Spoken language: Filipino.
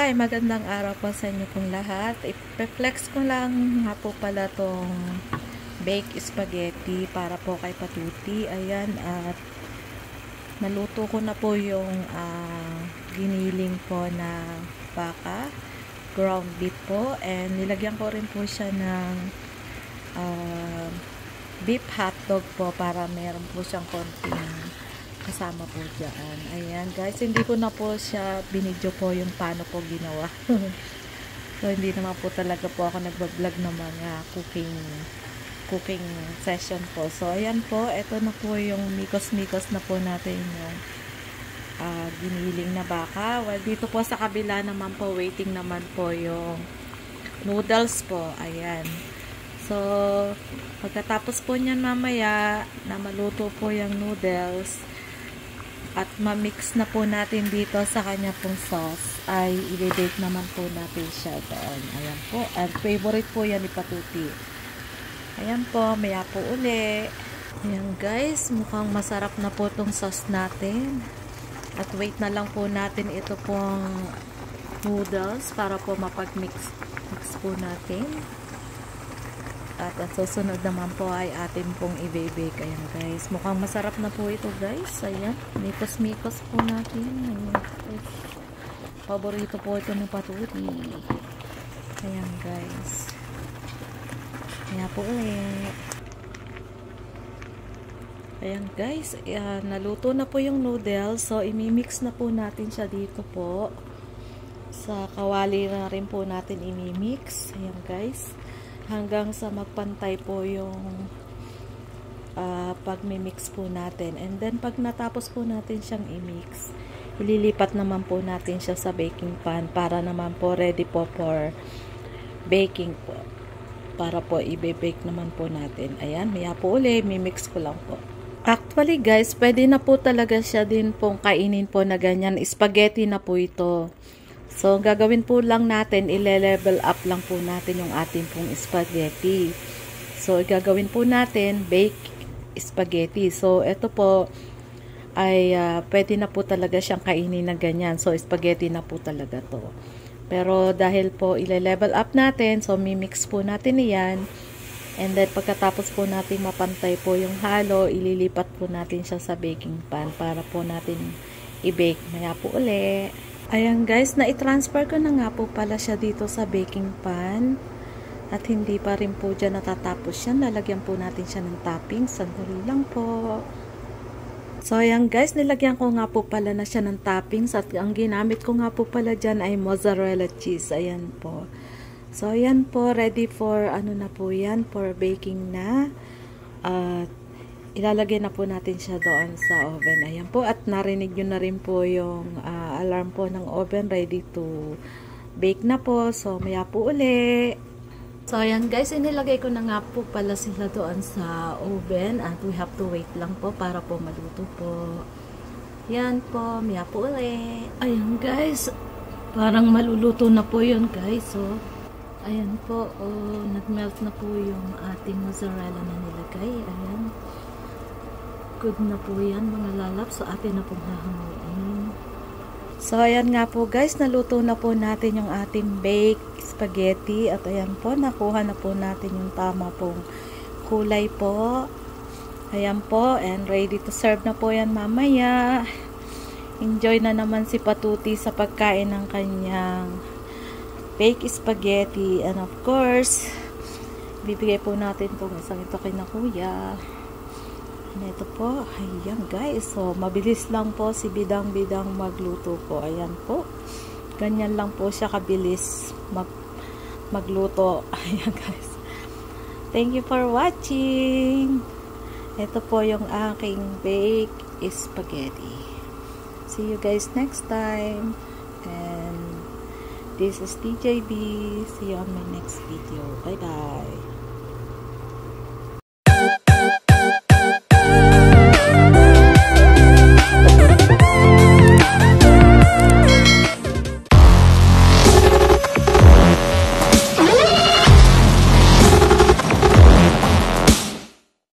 Hi! Magandang araw po sa inyo pong lahat. I-flex ko lang nga po pala tong baked spaghetti para po kay Patuti. Ayan, at naluto ko na po yung giniling po na baka, ground beef po, and nilagyan ko rin po siya ng beef hotdog po para meron po siyang konting kasama po dyan. Ayan guys, hindi ko na po siya binidyo po yung paano po ginawa. So hindi naman po talaga po ako nagbablog ng mga cooking session po. So ayan po, ito na po yung mikos-mikos na po natin yung giniling na baka. Well, dito po sa kabila naman po, waiting naman po yung noodles po. Ayan. So pagkatapos po niyan mamaya na maluto po yung noodles at ma-mix na po natin dito sa kanya pong sauce, ay i-bake naman po natin siya doon. Ayan po. And favorite po yan ni Patuti. Ayan po. Maya po uli. Ayan guys. Mukhang masarap na po itong sauce natin. At wait na lang po natin ito pong noodles para po mapag-mix po natin. At ang susunod naman po ay atin pong i-bake. Ayan guys. Mukhang masarap na po ito guys. Ayan. Mikos-mikos po natin. Ayan. Paborito po ito ng Patuti. Ayan guys. Ayan po ulit. Ayan guys. Naluto na po yung noodles. So imimix na po natin siya dito po. Sa kawali na rin po natin imimix. Ayan guys. Hanggang sa magpantay po yung pagmimix po natin. And then, pag natapos po natin siyang i-mix, ililipat naman po natin siya sa baking pan para naman po ready po for baking po. Para po i-bake naman po natin. Ayan, maya po uli, mimix ko lang po. Actually guys, pwede na po talaga siya din pong kainin po na ganyan. Spaghetti na po ito. So, gagawin po lang natin, ile-level up lang po natin yung ating pong spaghetti. So, gagawin po natin, baked spaghetti. So, ito po ay pwede na po talaga siyang kainin na ganyan. So, spaghetti na po talaga to. Pero, dahil po ile-level up natin, so, mimix po natin iyan. And then, pagkatapos po natin mapantay po yung halo, ililipat po natin siya sa baking pan para po natin i-bake. Maya po uli. Ayan guys, na-transfer ko na nga po pala siya dito sa baking pan. At hindi pa rin po dyan natatapos yan. Lalagyan po natin siya ng topping. Sandali lang po. So ayan guys, nilagyan ko nga po pala na siya ng toppings. At ang ginamit ko nga po pala dyan ay mozzarella cheese. Ayan po. So ayan po, ready for ano na po yan, for baking na. Ilalagay na po natin siya doon sa oven. Ayan po. At narinig nyo na rin po yung alarm po ng oven. Ready to bake na po. So, maya po uli. So, ayan guys. Inilagay ko na nga po pala sila doon sa oven. At we have to wait lang po para po maluto po. Ayan po. Maya po uli. Ayan guys. Parang maluluto na po yun guys. So, ayan po. Oh, nag-melt na po yung ating mozzarella na nilagay. Ayan. Good na po yan mga lalap. So atin na pong hahanguin. So ayan nga po guys, naluto na po natin yung ating baked spaghetti. At ayan po, nakuha na po natin yung tama pong kulay po. Ayan po, and ready to serve na po yan mamaya. Enjoy na naman si Patuti sa pagkain ng kanyang baked spaghetti. And of course, bibigay po natin pong isang ito kay na kuya. Ito po, ayan guys, so mabilis lang po si bidang-bidang magluto po. Ayan po, ganyan lang po siya kabilis magluto. Ayan guys, thank you for watching. Ito po yung aking baked spaghetti. See you guys next time. And this is TJB. See you on my next video. Bye bye.